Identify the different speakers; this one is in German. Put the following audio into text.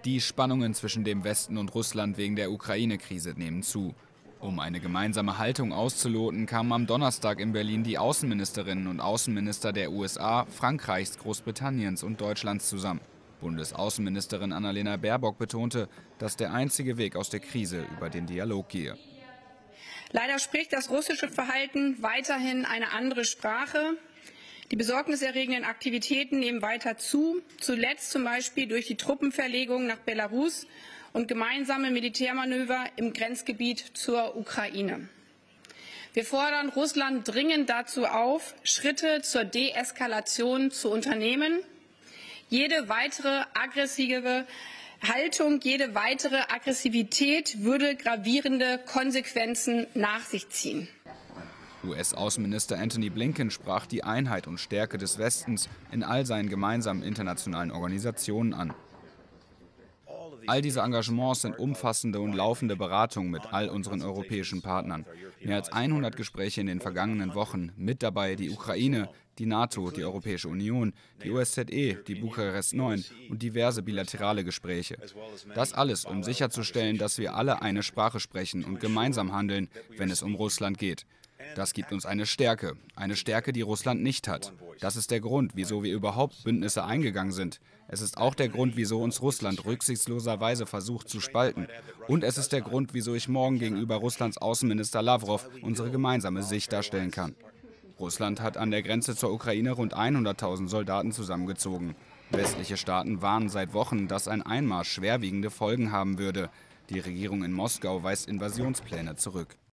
Speaker 1: Die Spannungen zwischen dem Westen und Russland wegen der Ukraine-Krise nehmen zu. Um eine gemeinsame Haltung auszuloten, kamen am Donnerstag in Berlin die Außenministerinnen und Außenminister der USA, Frankreichs, Großbritanniens und Deutschlands zusammen. Bundesaußenministerin Annalena Baerbock betonte, dass der einzige Weg aus der Krise über den Dialog gehe.
Speaker 2: Leider spricht das russische Verhalten weiterhin eine andere Sprache. Die besorgniserregenden Aktivitäten nehmen weiter zu, zuletzt zum Beispiel durch die Truppenverlegung nach Belarus und gemeinsame Militärmanöver im Grenzgebiet zur Ukraine. Wir fordern Russland dringend dazu auf, Schritte zur Deeskalation zu unternehmen. Jede weitere aggressive Haltung, jede weitere Aggressivität würde gravierende Konsequenzen nach sich ziehen.
Speaker 1: US-Außenminister Antony Blinken sprach die Einheit und Stärke des Westens in all seinen gemeinsamen internationalen Organisationen an. All diese Engagements sind umfassende und laufende Beratungen mit all unseren europäischen Partnern. Mehr als 100 Gespräche in den vergangenen Wochen, mit dabei die Ukraine, die NATO, die Europäische Union, die OSZE, die Bukarest 9 und diverse bilaterale Gespräche. Das alles, um sicherzustellen, dass wir alle eine Sprache sprechen und gemeinsam handeln, wenn es um Russland geht. Das gibt uns eine Stärke, die Russland nicht hat. Das ist der Grund, wieso wir überhaupt Bündnisse eingegangen sind. Es ist auch der Grund, wieso uns Russland rücksichtsloserweise versucht zu spalten. Und es ist der Grund, wieso ich morgen gegenüber Russlands Außenminister Lavrov unsere gemeinsame Sicht darstellen kann. Russland hat an der Grenze zur Ukraine rund 100.000 Soldaten zusammengezogen. Westliche Staaten warnen seit Wochen, dass ein Einmarsch schwerwiegende Folgen haben würde. Die Regierung in Moskau weist Invasionspläne zurück.